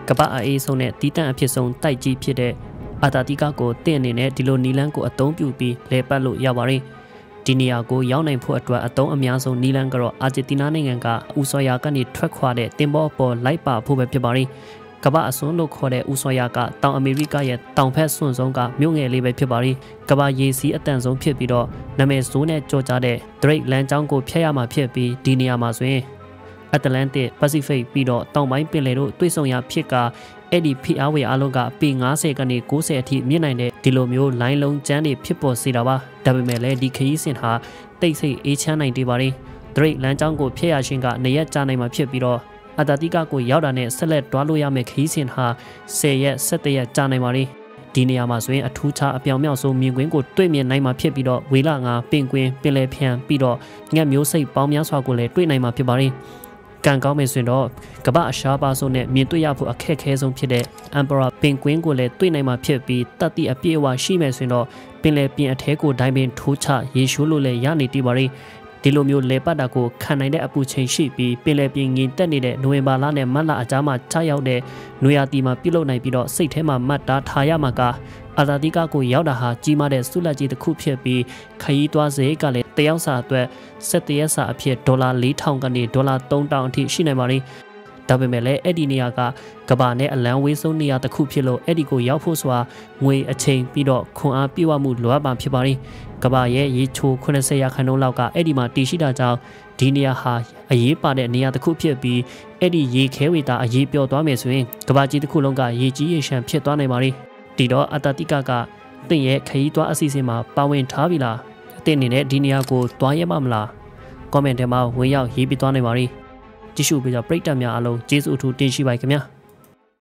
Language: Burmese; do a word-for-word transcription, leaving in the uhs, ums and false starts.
ကပ္ပအေးဆုံးနဲ့တီးတန့်အဖြစ်ဆုံးတိုက်ကြီးဖြစ်တဲ့အာတာတိကကိုတင့်အနေနဲ့ဒီလိုနီလန်းကိုအသုံးပြုပြီးလဲပတ်လို့ရပါတယ်ဒီနေရာကိုရောက်နိုင်ဖို့အတွက်အသုံးအများဆုံးနီလန်းကတော့အာဂျင်တီးနားနိုင်ငံကဥဆော်ယာကနေထွက်ခွာတဲ့တင်ပေါ်အပေါ်လိုက်ပါဖို့ပဲဖြစ်ပါတယ်ကမ္ဘာအစွန်းလို့ခေါ်တဲ့ဥဆော်ယာကတောင်အမေရိကရဲ့တောင်ဖက်စွန်းဆုံးကမြို့ငယ်လေးပဲဖြစ်ပါတယ်ကမ္ဘာရေစီးအတန်ဆုံးဖြစ်ပြီးတော့နာမည်ဆိုးနဲ့ကြော်ကြားတဲ့ Drake လမ်းကြောင်းကိုဖျက်ရမှာဖြစ်ပြီးဒီနေရာမှာဆိုရင် Atlantic Pacific ပြီးတော့တောင်ပိုင်းပင်လယ်တို့တွေ့ဆုံရဖြစ်ကအဲ့ဒီဖိအားဝေအားလုံးကပေ၅၀ကနေ၉၀အထိမြင့်နိုင်တဲ့ဒီလိုမျိုးလိုင်းလုံးကျန်းတွေဖြစ်ပေါ်စေတာပါဒါပေမဲ့လည်းဒီခရီးစဉ်ဟာတိတ်ဆိတ်အေးချမ်းနိုင်သေးပါတယ် Drake လမ်းကြောင်းကိုဖျက်ရခြင်းကနေရက်ကြာနိုင်မှာဖြစ်ပြီးတော့အာတာတိကကိုရောက်တာနဲ့ဆက်လက်တွားလို့ရမယ့်ခရီးစဉ်ဟာ၁၀ရက်၁၁ရက်ကြာနိုင်ပါတယ်ဒီနေရာမှာဆိုရင်အထူးခြားအပြောင်မြောက်ဆုံးမြင်ကွင်းကိုတွေ့မြင်နိုင်မှာဖြစ်ပြီးတော့ဝေလငါပင်ကွင်းပင်လယ်ဖြန်ပြီးတော့ငှက်မျိုးစိတ်ပေါင်းများစွာကိုလည်းတွေ့နိုင်မှာဖြစ်ပါတယ်ကံကောင်းမယ်ဆိုရင်တော့ကမ္ဘာအရှားပါဆုံးနဲ့မြင်တွေ့ရဖို့အခက်အခဲဆုံးဖြစ်တဲ့ Emperor ပင်ကွင်းကိုလည်းတွေ့နိုင်မှာဖြစ်ပြီးတတိအပြည့်အဝရှိမယ်ဆိုရင်တော့ပင်လယ်ပြင်အထဲကိုဒိုင်းပင်ထိုးချရေရှိုးလို့လည်းရနေတည်ပါတယ်ဒီလိုမျိုးလေပတ်တာကိုခံနိုင်တဲ့အပူချိန်ရှိပြီးပင်လယ်ပြင်ငင်တက်နေတဲ့နိုဝင်ဘာလနဲ့မတ်လအကြားမှာချရောက်တဲ့နွေရာသီမှာပြုလုပ်နိုင်ပြီးတော့စိတ်ထဲမှာမှတ်သားထားရမှာကအာတာတိကကိုရောက်တာဟာကြီးမားတဲ့ဆုလက်ကြီးတစ်ခုဖြစ်ပြီးခရီးသွားစရိတ်ကလည်းတယောက်စာအတွက်၁၇ရက်စာအဖြစ်ဒေါ်လာ၄ထောင်ကနေဒေါ်လာ၃ထောင်အထိရှိနိုင်ပါတယ်ဒါပေမဲ့လည်းအဲ့ဒီနေရာကကဘာနဲ့အလံဝေးဆုံးနေရာတစ်ခုဖြစ်လို့အဲ့ဒီကိုရောက်ဖို့ဆိုတာငွေအချိန်ပြီးတော့ခွန်အားပြည့်ဝမှုလိုအပ်မှာဖြစ်ပါတယ်ကဘာရဲ့ရေချိုး၈၀ရာခိုင်နှုန်းလောက်ကအဲ့ဒီမှာတည်ရှိတာကြောင့်ဒီနေရာဟာအရေးပါတဲ့နေရာတစ်ခုဖြစ်ပြီးအဲ့ဒီရေခဲဝေတာအရေးပျော်သွားမယ်ဆိုရင်ကဘာကြီးတစ်ခုလုံးကရေကြီးရေရှမ်းဖြစ်သွားနိုင်ပါတယ်ဒီတော့အာတာတိကကတင့်ရဲ့ခရီးသွားအစီအစဉ်မှာပါဝင်ထားပြီလားအသင်အနေနဲ့ဒီနေရာကိုသွားရမှာမလားကွန်မန့်ထဲမှာဝင်ရောက်ရေးပြသွားနိုင်ပါ री ကြည့်ရှုပေးကြပရိသတ်များအားလုံးကျေးဇူးအထူးတင်ရှိပါခင်ဗျာ